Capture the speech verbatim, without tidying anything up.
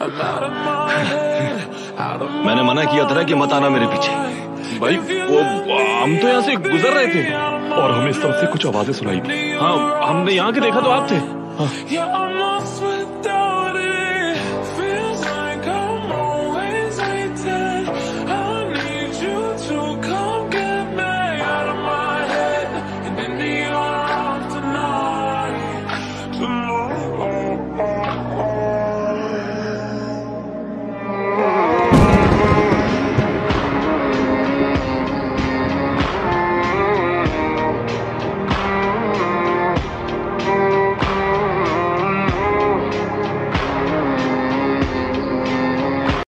मैंने मना किया था ना कि मत आना मेरे पीछे। भाई वो हम तो यहाँ से गुजर रहे थे और हमें इस तरफ से कुछ आवाजें सुनाई थी। हाँ, हमने यहाँ के देखा तो आप थे। हाँ।